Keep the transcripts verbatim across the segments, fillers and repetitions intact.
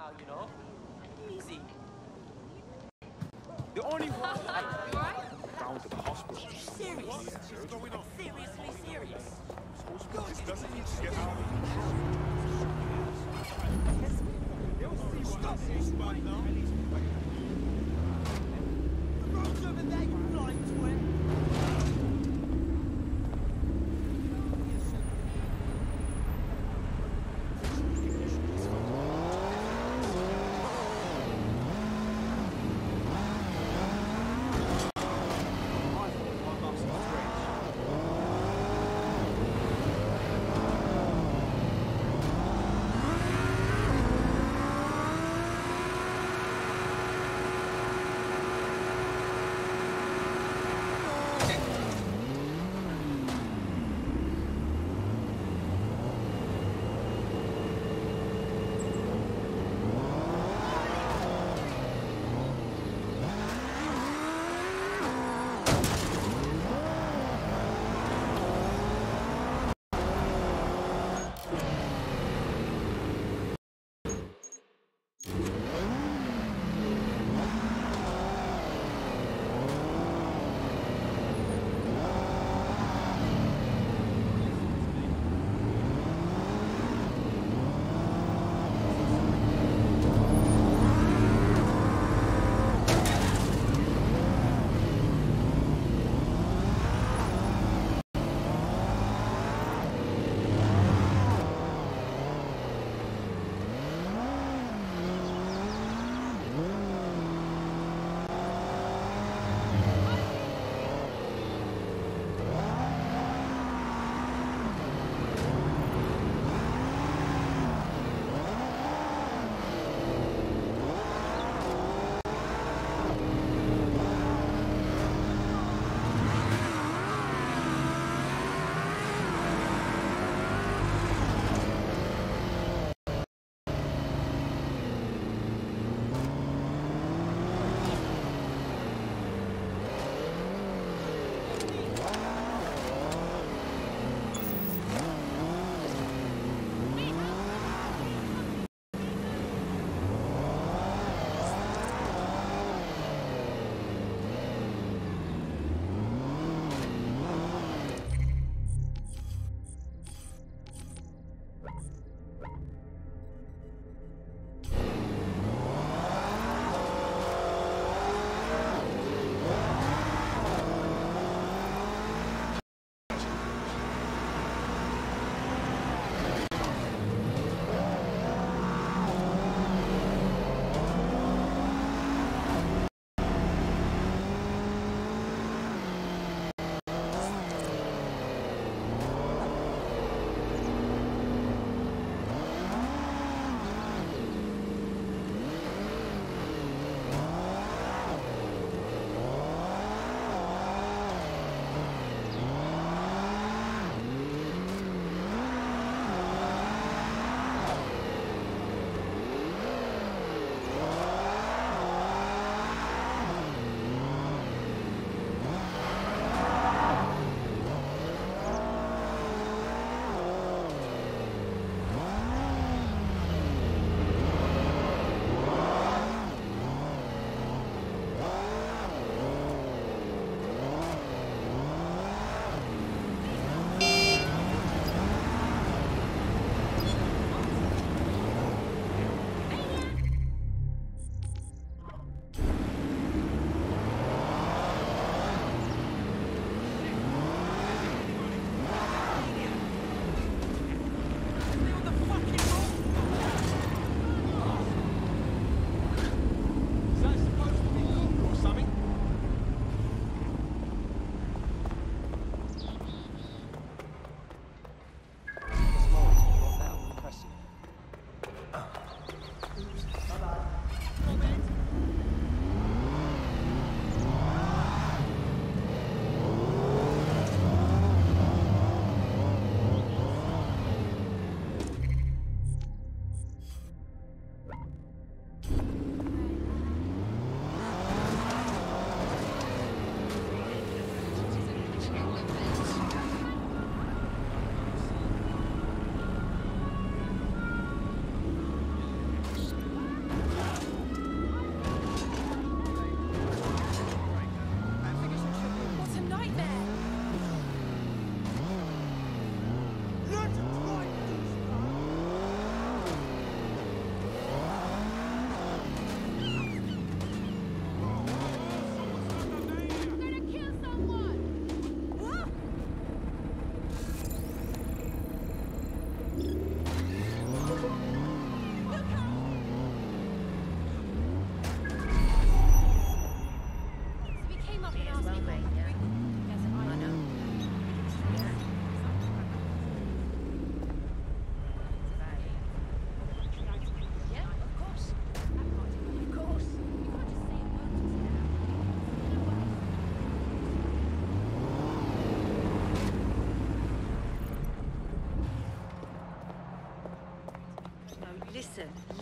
while, you know? Easy. The only one You alright? down to the hospital. Serious. What's going on? Seriously serious. This doesn't need to get out of Stop this right now. The road's over there, you blind twin.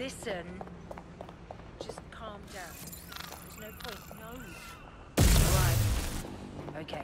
Listen. Just calm down. There's no point. No. Alright. Okay.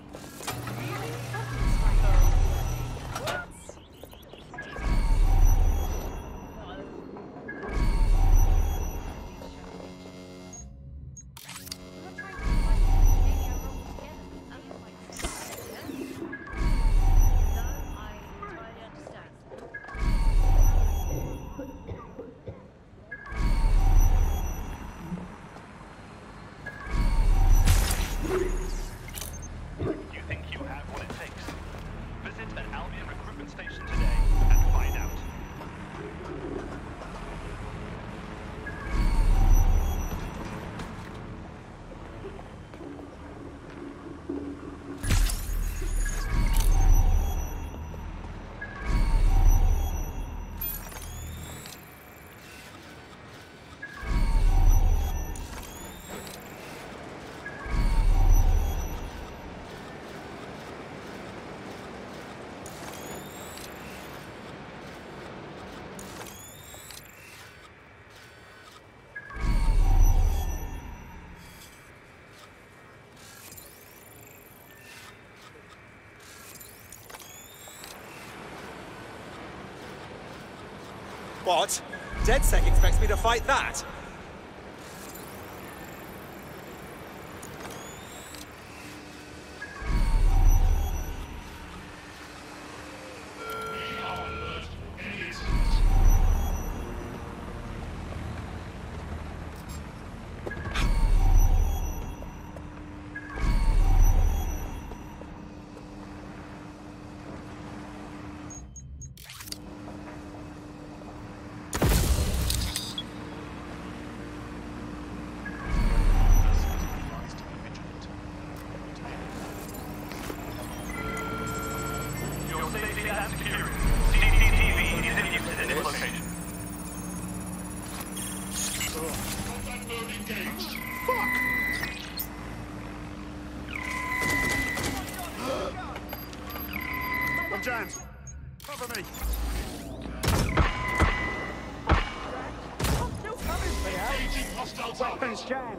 What? DedSec expects me to fight that? Jans, cover me. Engaging hostile weapons, Jan.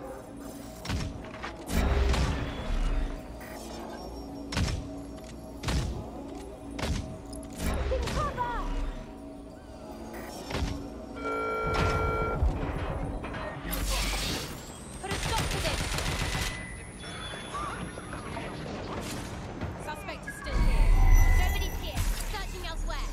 Put a stop to this. Suspect is still here. Nobody's here. Searching elsewhere.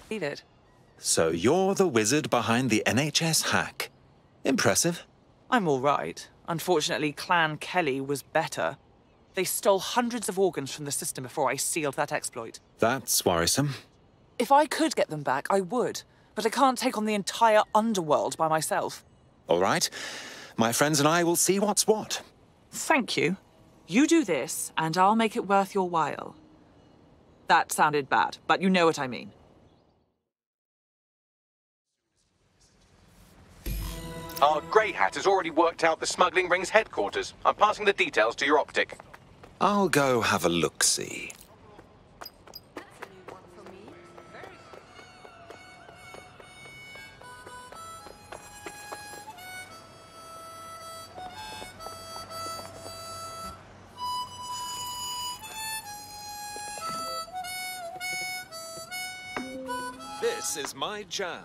Leave it. So you're the wizard behind the N H S hack. Impressive. I'm all right. Unfortunately, Clan Kelly was better. They stole hundreds of organs from the system before I sealed that exploit. That's worrisome. If I could get them back, I would. But I can't take on the entire underworld by myself. All right. My friends and I will see what's what. Thank you. You do this, and I'll make it worth your while. That sounded bad, but you know what I mean. Our Grey Hat has already worked out the smuggling ring's headquarters. I'm passing the details to your optic. I'll go have a look-see. This is my jam.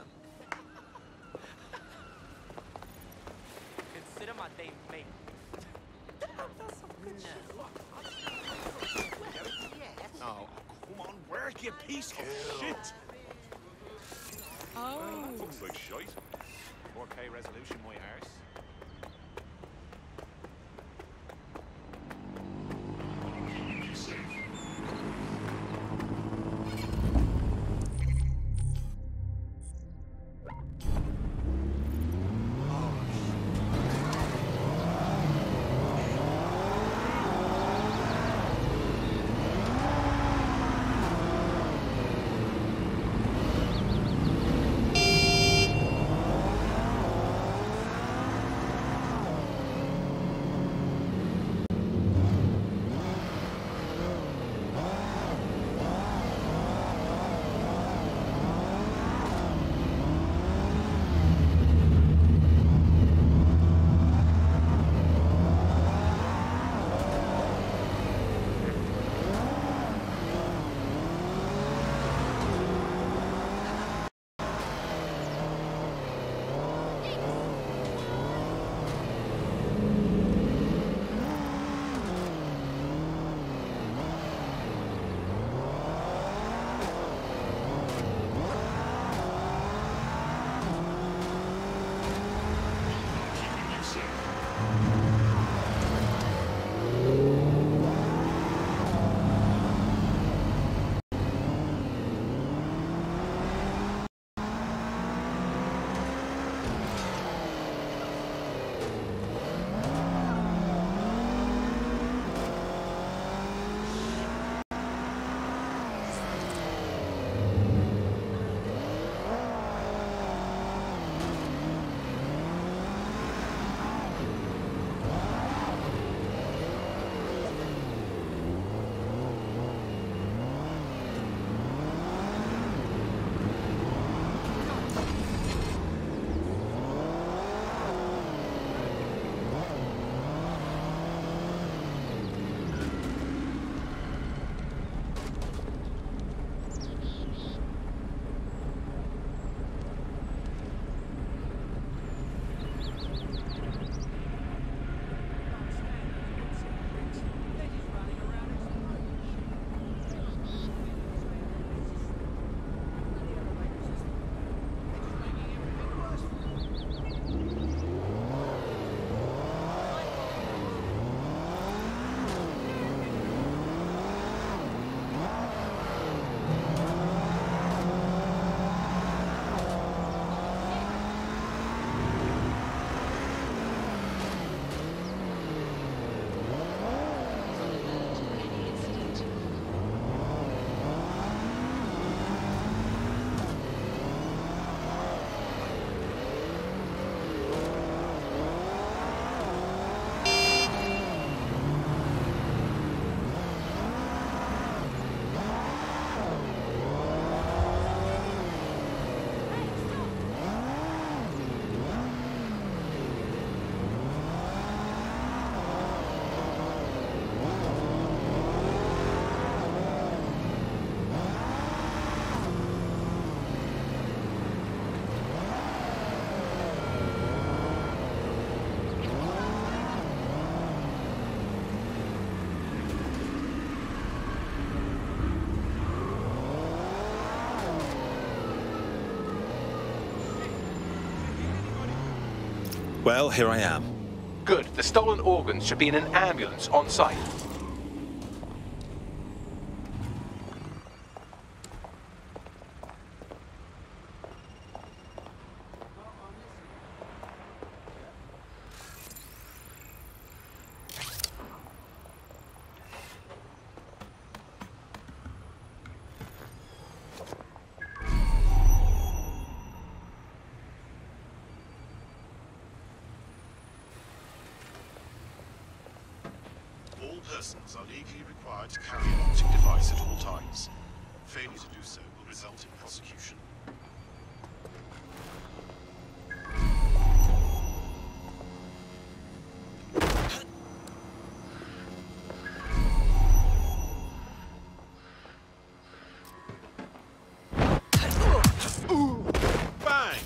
Consider my name mate. Oh, come on, work, you piece of shit! Oh. Looks like shite. four K resolution, my arse. Well, here I am. Good. The stolen organs should be in an ambulance on site. All persons are legally required to carry an optic device at all times. Failure to do so will result in prosecution. Bang!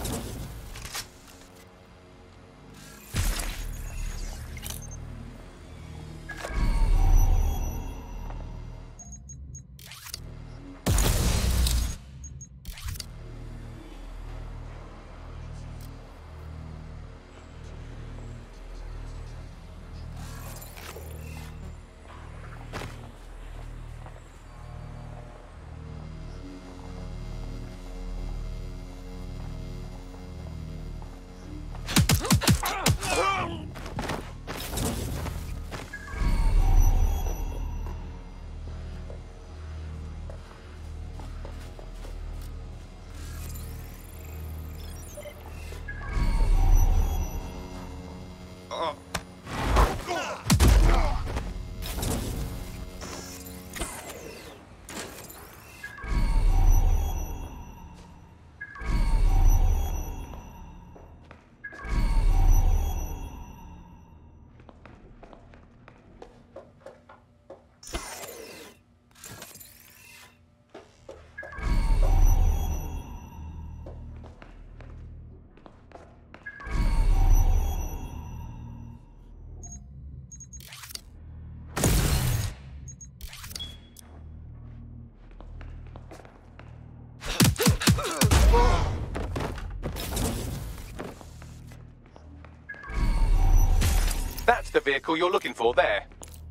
That's the vehicle you're looking for there.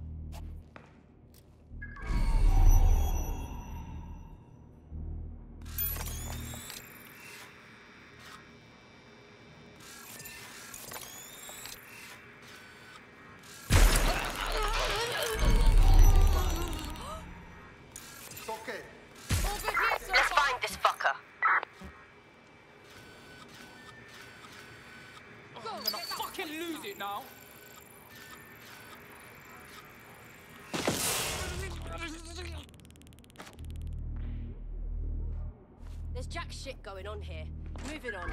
Let's find this fucker. I'm gonna fucking lose it now. There's jack shit going on here. Moving on.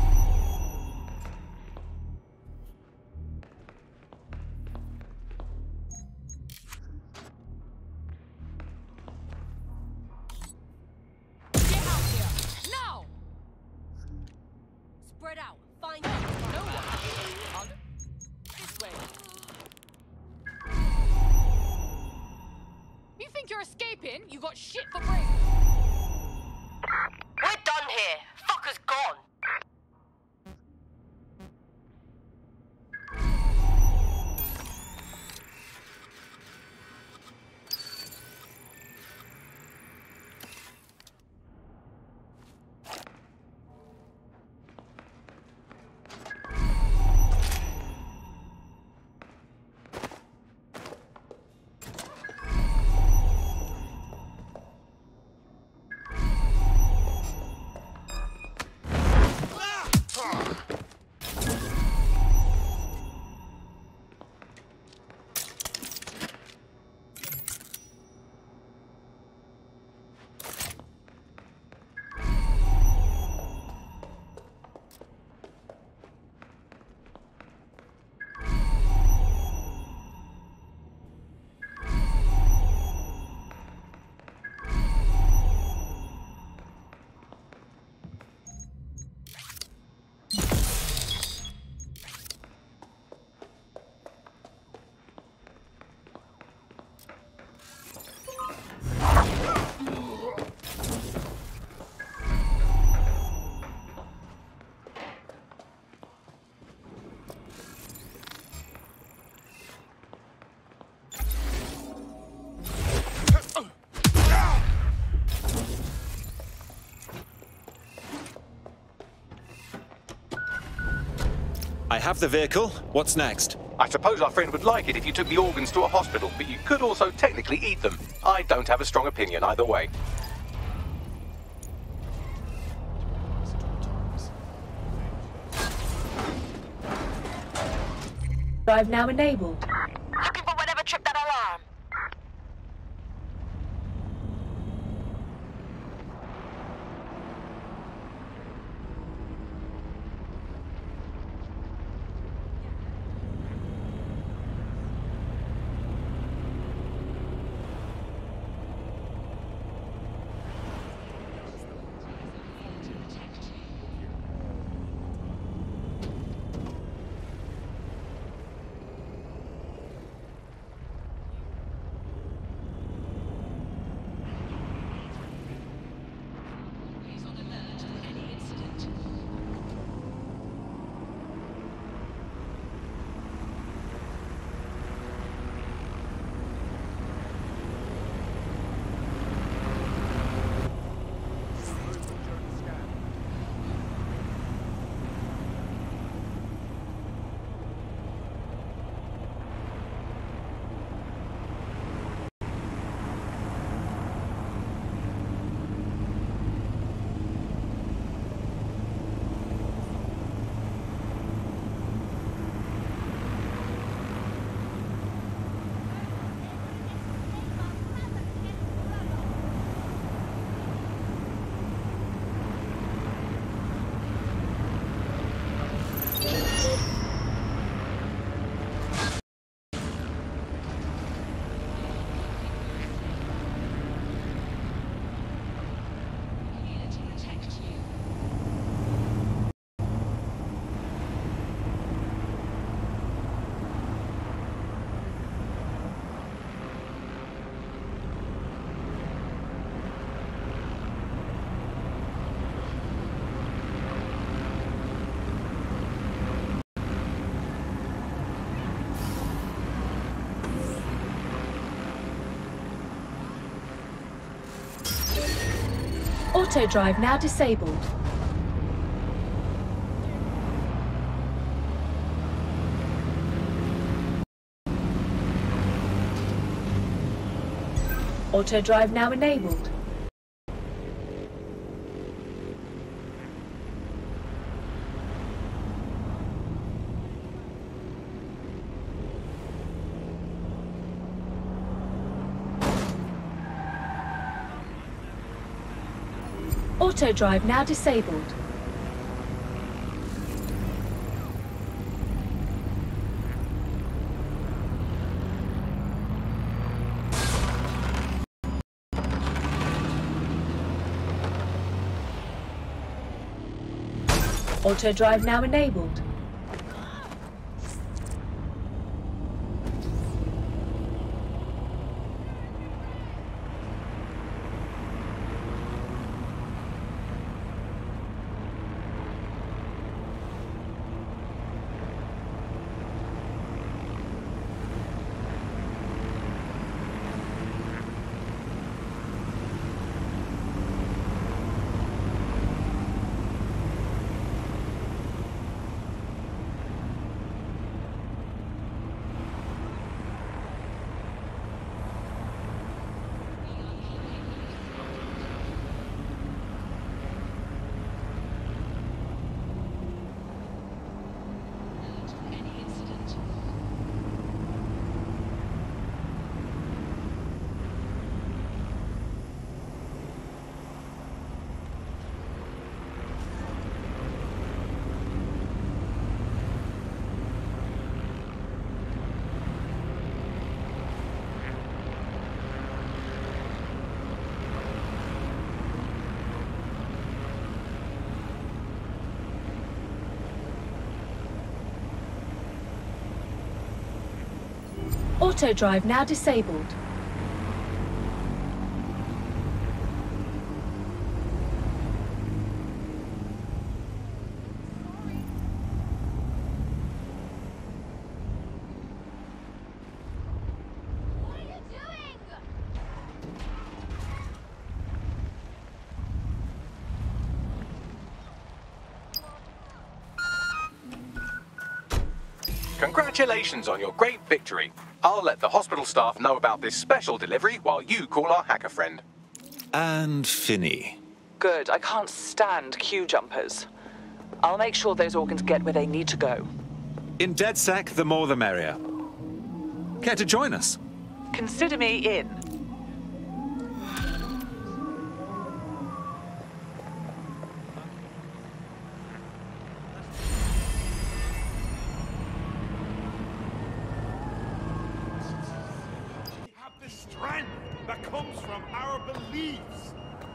Get out here now. Spread out. Find out. No one. I'll- This way. You think you're escaping? You got shit for free. We're done here. Fucker's gone. I have the vehicle. What's next? I suppose our friend would like it if you took the organs to a hospital, but you could also technically eat them. I don't have a strong opinion either way. Drive now enabled. Looking for whatever tripped that alarm. Auto drive now disabled. Auto drive now enabled. Auto drive now disabled. Auto drive now enabled. Auto drive now disabled. Congratulations on your great victory. I'll let the hospital staff know about this special delivery while you call our hacker friend. And Finney. Good. I can't stand queue jumpers. I'll make sure those organs get where they need to go. In DedSec, the more the merrier. Care to join us? Consider me in. Have the strength that comes from our beliefs.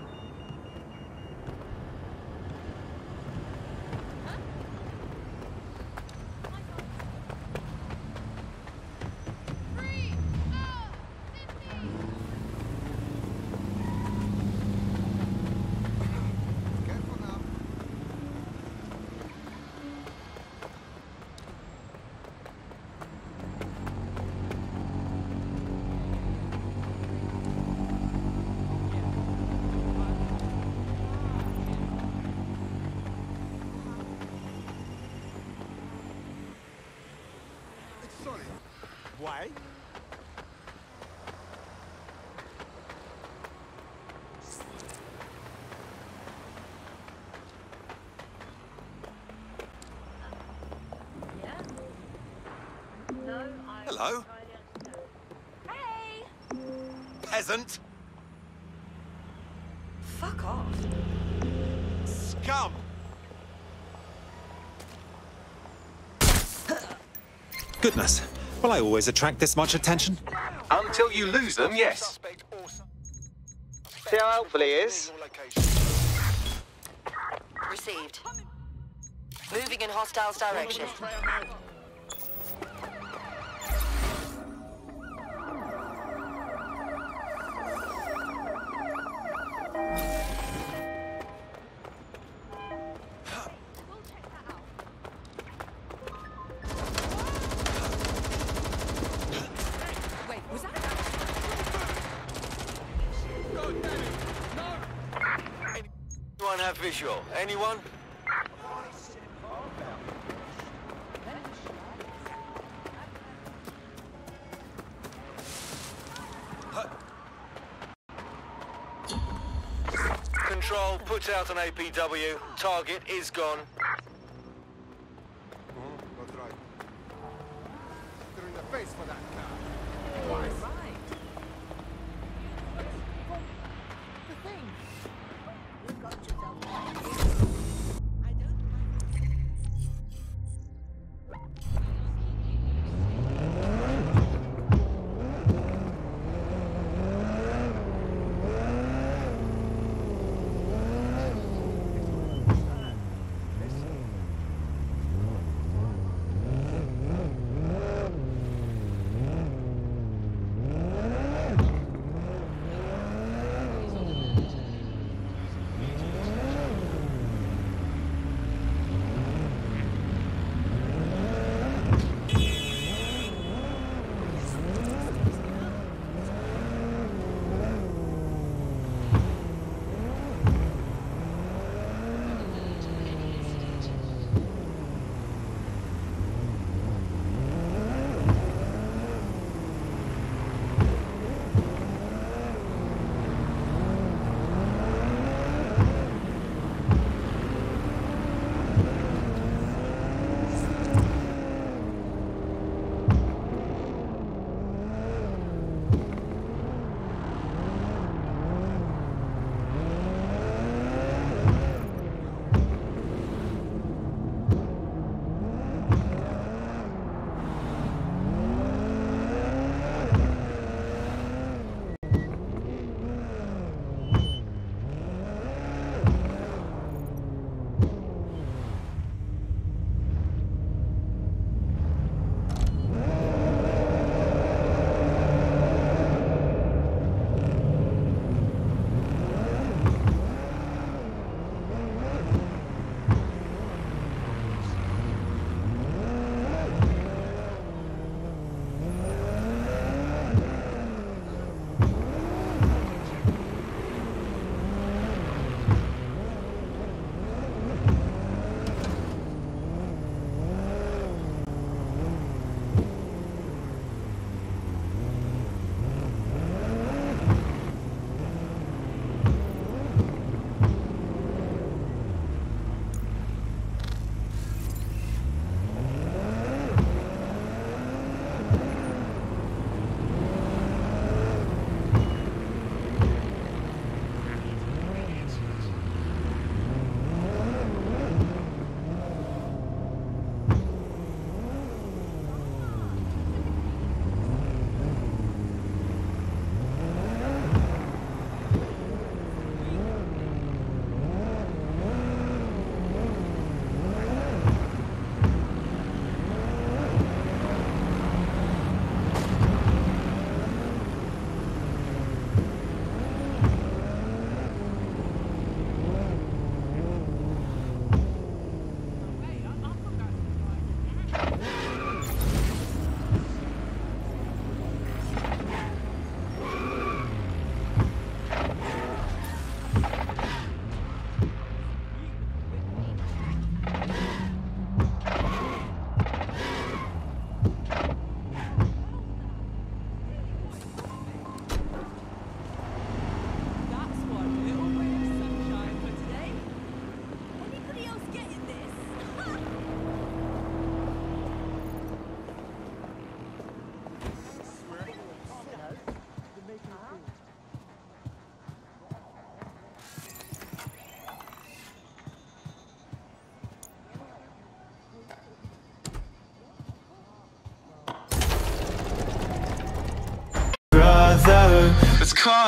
Why? Hello? Hey! Peasant? Fuck off. Scum! Goodness. Will I always attract this much attention? Until you lose them, yes. See how helpful he is? Received. Moving in hostiles direction. Wait, was that? Anyone have visual? Anyone? Control, puts out an A P W. Target is gone. That's right. They're in the face for that car. Why? The thing. You got yourself. I don't.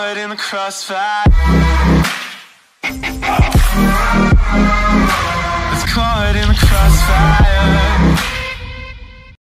caught in the crossfire.